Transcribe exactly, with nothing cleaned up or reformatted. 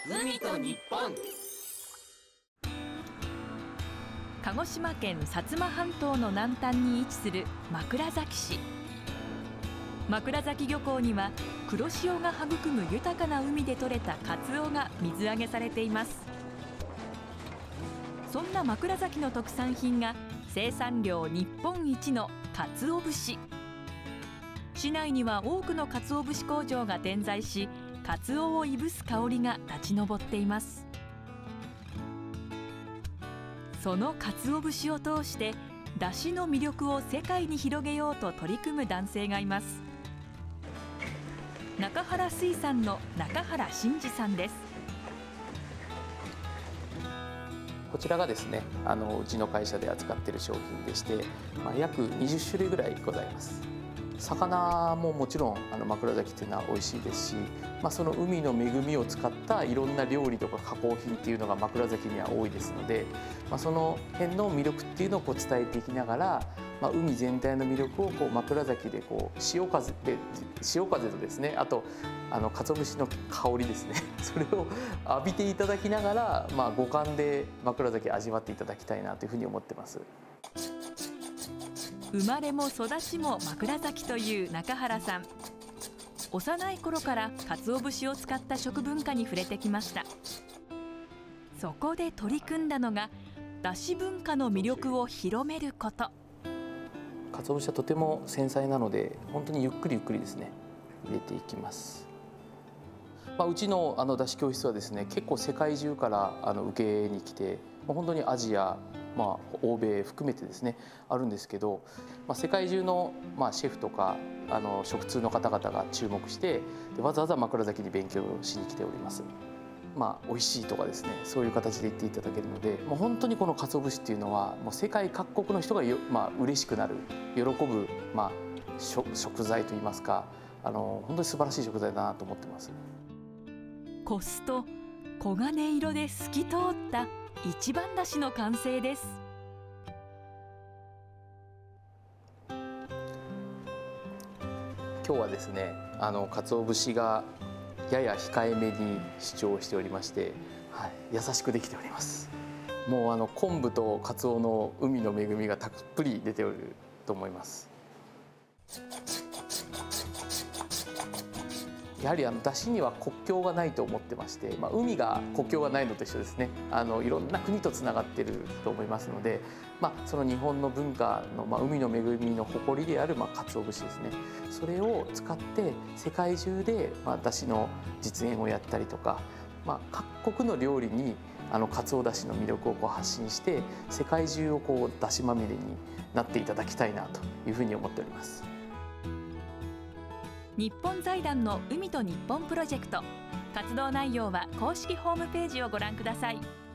海と日本。 鹿児島県薩摩半島の南端に位置する枕崎市。枕崎漁港には黒潮が育む豊かな海で採れたカツオが水揚げされています。そんな枕崎の特産品が生産量日本一の鰹節。市内には多くの鰹節工場が点在し、カツオをいぶす香りが立ち上っています。その鰹節を通して出汁の魅力を世界に広げようと取り組む男性がいます。中原水産の中原真二さんです。 こちらがですね、あのうちの会社で扱っている商品でして、まあ、約にじゅっしゅるいぐらいございます。魚ももちろんあの枕崎っていうのは美味しいですし、まあ、その海の恵みを使ったいろんな料理とか加工品っていうのが枕崎には多いですので、まあ、その辺の魅力っていうのをこう伝えていきながら、まあ、海全体の魅力をこう枕崎でこう潮風で潮風とですね、あとあの鰹節の香りですねそれを浴びていただきながら、まあ、五感で枕崎味わっていただきたいなというふうに思ってます。 生まれも育ちも枕崎という中原さん。幼い頃から鰹節を使った食文化に触れてきました。そこで取り組んだのがだし文化の魅力を広めること。 鰹節はとても繊細なので、本当にゆっくりゆっくりですね入れていきます。まあ、うちのあのだし教室はですね、結構世界中からあの受けに来て、本当にアジア、まあ、欧米含めてですねあるんですけど、まあ、世界中の、まあ、シェフとかあの食通の方々が注目してでわざわざ枕崎に勉強しに来ております。まあ、美味しいとかですね、そういう形で言っていただけるので、もう本当にこの鰹節っていうのはもう世界各国の人がよ、まあ嬉しくなる、喜ぶ、まあ、食材といいますか、あの本当に素晴らしい食材だなと思ってます。 こすと黄金色で透き通った一番だしの完成です。 今日はですね、あの鰹節がやや控えめに主張しておりまして、はい、優しくできております。もうあの昆布と鰹の海の恵みがたっぷり出ておると思います。やはりあの出汁には国境がないと思ってまして、まあ、海が国境がないのと一緒ですね。あのいろんな国とつながっていると思いますので、まあ、その日本の文化の、まあ、海の恵みの誇りである、まあ、鰹節ですね。それを使って世界中で、まあ、出汁の実演をやったりとか、まあ、各国の料理にあの鰹出汁の魅力をこう発信して世界中をこう出汁まみれになっていただきたいなというふうに思っております。 日本財団の海と日本プロジェクト。活動内容は公式ホームページをご覧ください。